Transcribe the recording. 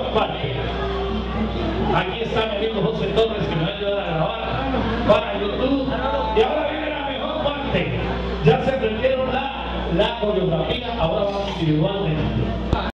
parte. Aquí está mi amigo José Torres que me va a ayudar a grabar para YouTube. Y ahora viene la mejor parte. Ya se aprendieron la coreografía, ahora vamos individualmente.